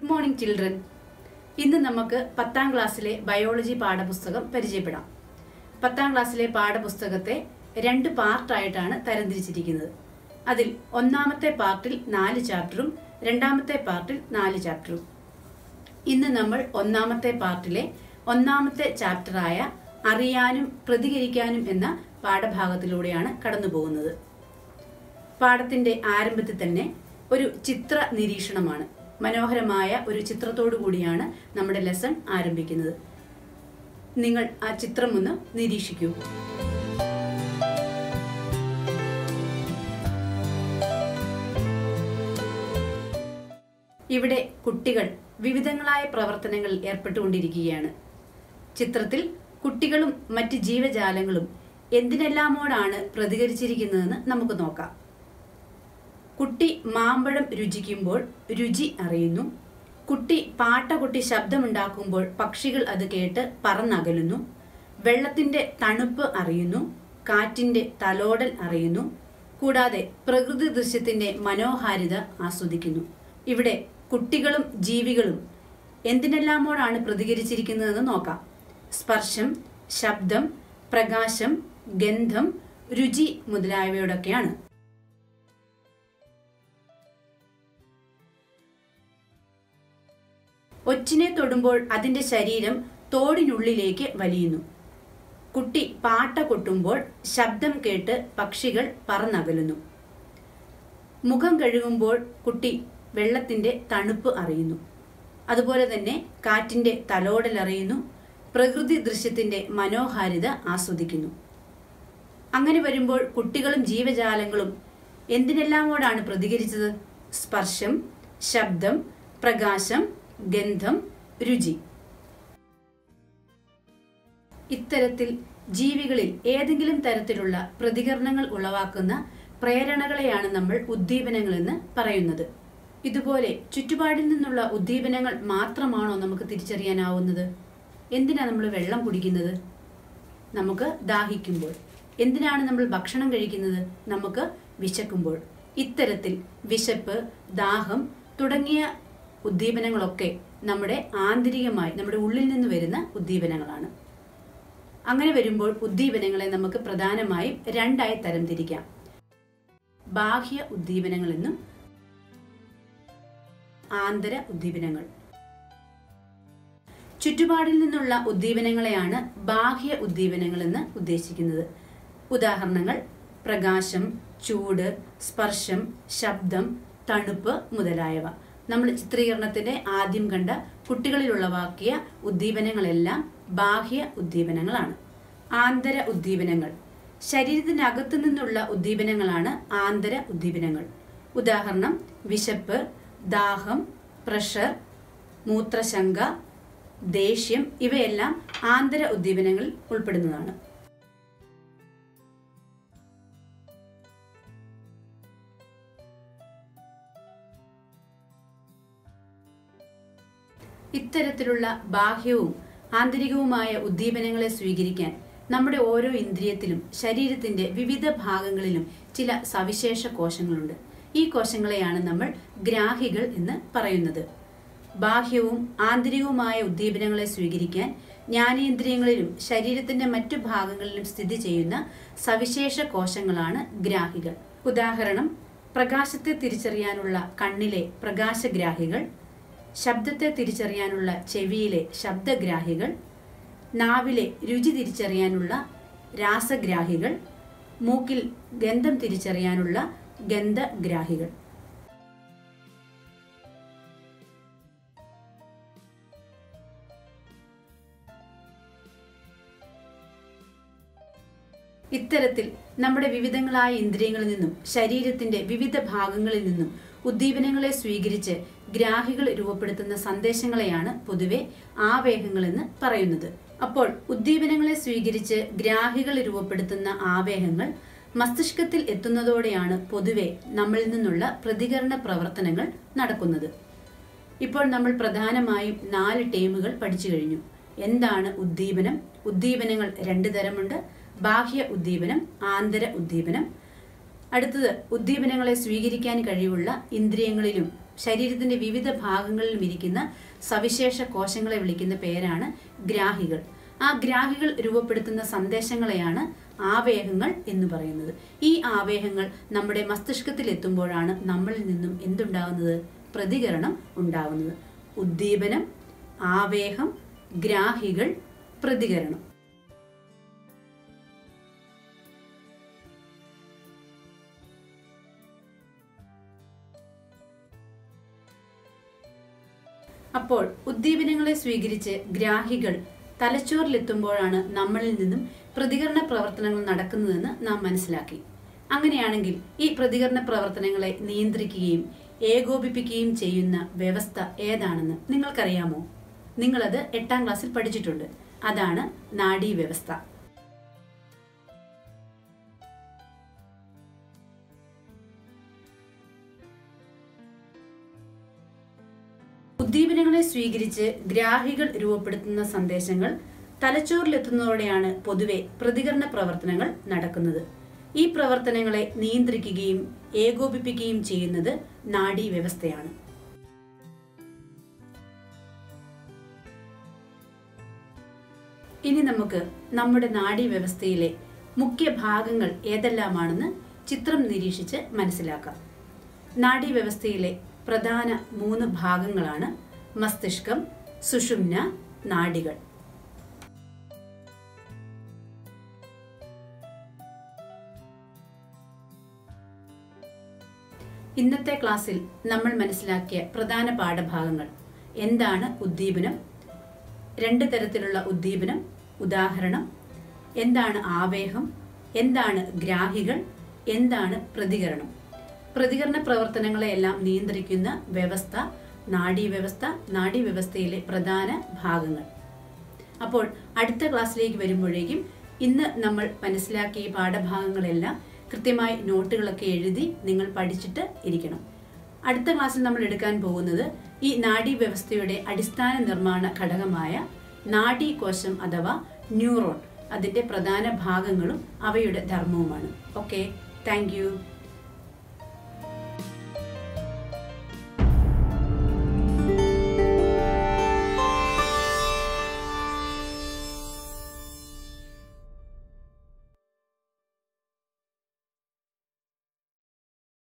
Good morning children. ഇന്ന് നമുക്ക് 10ാം ക്ലാസ്സിലെ ബയോളജി പാഠപുസ്തകം പരിചയപ്പെടാം. 10ാം ക്ലാസ്സിലെ പാഠപുസ്തകത്തെ 2 പാർട്ടായിട്ടാണ് തരംതിരിച്ചിരിക്കുന്നത്. അതിൽ ഒന്നാമത്തെ പാർട്ടിൽ 4 ചാപ്റ്ററും രണ്ടാമത്തെ പാർട്ടിൽ 4 ചാപ്റ്ററും. ഇന്ന് നമ്മൾ ഒന്നാമത്തെ പാർട്ടിലെ ഒന്നാമത്തെ ചാപ്റ്ററായ അറിയാനും പ്രതികരിക്കാനും എന്ന പാഠഭാഗത്തിലൂടെയാണ് കടന്നു പോകുന്നത്. പാഠത്തിന്റെ ആരംഭത്തിൽ തന്നെ ഒരു ചിത്ര നിരീക്ഷണമാണ്. മനോഹരമായ ഒരു ചിത്രത്തോടു കൂടിയാണ് നമ്മുടെ ലെസൺ ആരംഭിക്കുന്നത്. നിങ്ങൾ ആ ചിത്രം ഒന്ന് നിരീക്ഷിക്കൂ. ഇവിടെ കുട്ടികൾ വിവിധങ്ങളായ പ്രവർത്തനങ്ങളിൽ ഏർപ്പെട്ടുകൊണ്ടിരിക്കുകയാണ്. ചിത്രത്തിൽ കുട്ടികളും മറ്റ് ജീവജാലങ്ങളും എന്തിനെല്ലാമോടാണ് പ്രതികരിച്ചിരിക്കുന്നതെന്ന് നമുക്ക് നോക്കാം. കുട്ടി മാമ്പഴം രുചിക്കുമ്പോൾ രുചി അറിയുന്നു. കുട്ടി പാട്ട കൊട്ടി ശബ്ദമുണ്ടാക്കുമ്പോൾ പക്ഷികൾ അത് കേട്ട് പറന്നകലുന്നു. വെള്ളത്തിന്റെ തണുപ്പ് അറിയുന്നു. കാറ്റിന്റെ തലോടൽ അറിയുന്നു. കൂടാതെ പ്രകൃതി ദൃശ്യത്തിന്റെ മനോഹാരിത ആസ്വദിക്കുന്നു. ഇവിടെ കുട്ടികളും ജീവികളും എന്തിനെല്ലാമോടാണ് പ്രതികരിച്ചിരിക്കുന്നതെന്ന് നോക്കാം. സ്പർശം, ശബ്ദം, പ്രകാശം, ഗന്ധം, രുചി മുതലായവയോടൊക്കെയാണ്. ഒച്ചിനെ തൊടുമ്പോൾ അതിന്റെ ശരീരം തോടിനുള്ളിലേക്ക് വലിയുന്നു. കുട്ടി പാട്ട കൊട്ടുമ്പോൾ ശബ്ദം കേട്ട് പക്ഷികൾ പറന്നകലുന്നു. മുഖം കഴുകുമ്പോൾ കുട്ടി വെള്ളത്തിന്റെ തണുപ്പ് അറിയുന്നു. അതുപോലെ തന്നെ കാറ്റിന്റെ തലോടൽ അറിയുന്നു. പ്രകൃതി ദൃശ്യത്തിന്റെ മനോഹാരിത ആസ്വദിക്കുന്നു. അങ്ങനെ വരുമ്പോൾ കുട്ടികളും ജീവജാലങ്ങളും എന്തിനെല്ലാമോടാണ് പ്രതികരിച്ചത്? സ്പർശം, ശബ്ദം, പ്രകാശം, ഗന്ധം, രുചി. ഇത്തരത്തിൽ ജീവികളിൽ ഏതെങ്കിലും തരത്തിലുള്ള പ്രതികരണങ്ങൾ ഉളവാക്കുന്ന പ്രേരണകളെയാണ് നമ്മൾ ഉദ്ദീപനങ്ങൾ എന്ന് പറയുന്നത്. ഇതുപോലെ ചുറ്റുപാടിൽ നിന്നുള്ള ഉദ്ദീപനങ്ങൾ മാത്രമാണോ നമുക്ക് തിരിച്ചറിയാനാവുന്നത്? എന്തിനാ നമ്മൾ വെള്ളം കുടിക്കുന്നത്? നമുക്ക് ദാഹിക്കുമ്പോൾ. എന്തിനാണ് നമ്മൾ ഭക്ഷണം കഴിക്കുന്നത്? നമുക്ക് വിശക്കുമ്പോൾ. ഇത്തരത്തിൽ വിശപ്പ്, ദാഹം തുടങ്ങിയ ഉദ്ദീപനങ്ങളൊക്കെ നമ്മുടെ ആന്തരികമായി നമ്മുടെ ഉള്ളിൽ നിന്ന് വരുന്ന ഉദ്ദീപനങ്ങളാണ്. അങ്ങനെ വരുമ്പോൾ ഉദ്ദീപനങ്ങളെ നമുക്ക് പ്രധാനമായും 2ആയി തരംതിരിക്കാം. ബാഹ്യ ഉദ്ദീപനങ്ങൾ എന്നും ആന്തര ഉദ്ദീപനങ്ങൾ. ചുറ്റുപാടിൽ നിന്നുള്ള ഉദ്ദീപനങ്ങളെയാണ് ബാഹ്യ ഉദ്ദീപനങ്ങൾ എന്ന് ഉദ്ദേശിക്കുന്നത്. ഉദാഹരണങ്ങൾ: പ്രകാശം, ചൂട്, സ്പർശം, ശബ്ദം, തണുപ്പ് മുതലായവ. നമ്മൾ ചിത്രീകരണത്തിന്റെ ആദ്യം കണ്ട കുട്ടികളിൽ ഉളവാക്കിയ ഉദ്ദീപനങ്ങളെല്ലാം ബാഹ്യ ഉദ്ദീപനങ്ങളാണ്. ആന്തര ഉദ്ദീപനങ്ങൾ. ശരീരത്തിനകത്തു നിന്നുള്ള ഉദ്ദീപനങ്ങളാണ് ആന്തര ഉദ്ദീപനങ്ങൾ. ഉദാഹരണം: വിശപ്പ്, ദാഹം, പ്രഷർ, മൂത്രശങ്ക, ദേഷ്യം ഇവയെല്ലാം ആന്തര ഉദ്ദീപനങ്ങളിൽ ഉൾപ്പെടുന്നതാണ്. ഇത്തരത്തിലുള്ള ബാഹ്യവും ആന്തരികവുമായ ഉദ്ദീപനങ്ങളെ സ്വീകരിക്കാൻ നമ്മുടെ ഓരോ ഇന്ദ്രിയത്തിലും ശരീരത്തിന്റെ വിവിധ ഭാഗങ്ങളിലും ചില സവിശേഷ കോശങ്ങളുണ്ട്. ഈ കോശങ്ങളെയാണ് നമ്മൾ ഗ്രാഹികൾ എന്ന് പറയുന്നത്. ബാഹ്യവും ആന്തരികവുമായ ഉദ്ദീപനങ്ങളെ സ്വീകരിക്കാൻ ജ്ഞാനേന്ദ്രിയങ്ങളിലും ശരീരത്തിന്റെ മറ്റു ഭാഗങ്ങളിലും സ്ഥിതി ചെയ്യുന്ന സവിശേഷ കോശങ്ങളാണ് ഗ്രാഹികൾ. ഉദാഹരണം: പ്രകാശത്തെ തിരിച്ചറിയാനുള്ള കണ്ണിലെ പ്രകാശഗ്രാഹികൾ, ശബ്ദത്തെ തിരിച്ചറിയാനുള്ള ചെവിയിലെ ശബ്ദഗ്രാഹികൾ, നാവിലെ രുചി തിരിച്ചറിയാനുള്ള രാസഗ്രാഹികൾ, മൂക്കിൽ ഗന്ധം തിരിച്ചറിയാനുള്ള ഗന്ധഗ്രാഹികൾ. ഇത്തരത്തിൽ നമ്മുടെ വിവിധങ്ങളായ ഇന്ദ്രിയങ്ങളിൽ നിന്നും ശരീരത്തിന്റെ വിവിധ ഭാഗങ്ങളിൽ നിന്നും ഉദ്ദീപനങ്ങളെ സ്വീകരിച്ച് ഗ്രാഹികൾ രൂപപ്പെടുത്തുന്ന സന്ദേശങ്ങളെയാണ് പൊതുവെ ആവേഗങ്ങൾ എന്ന് പറയുന്നത്. അപ്പോൾ ഉദ്ദീപനങ്ങളെ സ്വീകരിച്ച് ഗ്രാഹികൾ രൂപപ്പെടുത്തുന്ന ആവേഗങ്ങൾ മസ്തിഷ്കത്തിൽ എത്തുന്നതോടെയാണ് പൊതുവെ നമ്മളിൽ നിന്നുള്ള പ്രതികരണ പ്രവർത്തനങ്ങൾ നടക്കുന്നത്. ഇപ്പോൾ നമ്മൾ പ്രധാനമായും 4 ടേമുകൾ പഠിച്ചു കഴിഞ്ഞു. എന്താണ് ഉദ്ദീപനം? ഉദ്ദീപനങ്ങൾ 2 തരമുണ്ട്: ബാഹ്യ ഉദ്ദീപനം, ആന്തര ഉദ്ദീപനം. അടുത്തത് ഉദ്ദീപനങ്ങളെ സ്വീകരിക്കാൻ കഴിവുള്ള ഇന്ദ്രിയങ്ങളിലും ശരീരത്തിന്റെ വിവിധ ഭാഗങ്ങളിലും ഇരിക്കുന്ന സവിശേഷ കോശങ്ങളെ വിളിക്കുന്ന പേരാണ് ഗ്രാഹികൾ. ആ ഗ്രാഹികൾ രൂപപ്പെടുത്തുന്ന സന്ദേശങ്ങളെയാണ് ആവേഗങ്ങൾ എന്ന് പറയുന്നത്. ഈ ആവേഗങ്ങൾ നമ്മുടെ മസ്തിഷ്കത്തിൽ എത്തുമ്പോഴാണ് നമ്മളിൽ നിന്നും എന്തുണ്ടാകുന്നത്? പ്രതികരണം ഉണ്ടാകുന്നത്. ഉദ്ദീപനം, ആവേഗം, ഗ്രാഹികൾ, പ്രതികരണം. അപ്പോൾ ഉദ്ദീപനങ്ങളെ സ്വീകരിച്ച് ഗ്രാഹികൾ തലച്ചോറിലെത്തുമ്പോഴാണ് നമ്മളിൽ നിന്നും പ്രതികരണ പ്രവർത്തനങ്ങൾ നടക്കുന്നതെന്ന് നാം മനസ്സിലാക്കി. അങ്ങനെയാണെങ്കിൽ ഈ പ്രതികരണ പ്രവർത്തനങ്ങളെ നിയന്ത്രിക്കുകയും ഏകോപിപ്പിക്കുകയും ചെയ്യുന്ന വ്യവസ്ഥ ഏതാണെന്ന് നിങ്ങൾക്കറിയാമോ? നിങ്ങളത് 8ാം ക്ലാസ്സിൽ പഠിച്ചിട്ടുണ്ട്. അതാണ് നാഡീവ്യവസ്ഥ. ഉദ്ദീപനങ്ങളെ സ്വീകരിച്ച് ഗ്രാഹികൾ രൂപപ്പെടുത്തുന്ന സന്ദേശങ്ങൾ തലച്ചോറിലെത്തുന്നതോടെയാണ് പൊതുവെ പ്രതികരണ പ്രവർത്തനങ്ങൾ നടക്കുന്നത്. ഈ പ്രവർത്തനങ്ങളെ നിയന്ത്രിക്കുകയും ഏകോപിപ്പിക്കുകയും ചെയ്യുന്നത് നാഡീവ്യവസ്ഥയാണ്. ഇനി നമുക്ക് നമ്മുടെ നാഡീവ്യവസ്ഥയിലെ മുഖ്യ ഭാഗങ്ങൾ ഏതെല്ലാമാണെന്ന് ചിത്രം നിരീക്ഷിച്ച് മനസ്സിലാക്കാം. നാഡീവ്യവസ്ഥയിലെ പ്രധാന 3 ഭാഗങ്ങളാണ് മസ്തിഷ്കം, സുഷുമ്ന, നാഡികൾ. ഇന്നത്തെ ക്ലാസ്സിൽ നമ്മൾ മനസ്സിലാക്കിയ പ്രധാന പാഠഭാഗങ്ങൾ: എന്താണ് ഉദ്ദീപനം, 2 തരത്തിലുള്ള ഉദ്ദീപനം, ഉദാഹരണം, എന്താണ് ആവേഗം, എന്താണ് ഗ്രാഹികൾ, എന്താണ് പ്രതികരണം. പ്രതികരണ പ്രവർത്തനങ്ങളെയെല്ലാം നിയന്ത്രിക്കുന്ന വ്യവസ്ഥ നാഡീവ്യവസ്ഥ, നാഡീവ്യവസ്ഥയിലെ പ്രധാന ഭാഗങ്ങൾ. അപ്പോൾ അടുത്ത ക്ലാസ്സിലേക്ക് വരുമ്പോഴേക്കും ഇന്ന് നമ്മൾ മനസ്സിലാക്കിയ പാഠഭാഗങ്ങളെല്ലാം കൃത്യമായി നോട്ടുകളൊക്കെ എഴുതി നിങ്ങൾ പഠിച്ചിട്ട് ഇരിക്കണം. അടുത്ത ക്ലാസ്സിൽ നമ്മൾ എടുക്കാൻ പോകുന്നത് ഈ നാഡീവ്യവസ്ഥയുടെ അടിസ്ഥാന നിർമ്മാണ ഘടകമായ നാഡീകോശം അഥവാ ന്യൂറോൺ, അതിൻ്റെ പ്രധാന ഭാഗങ്ങളും അവയുടെ ധർമ്മവുമാണ്. Okay, thank you.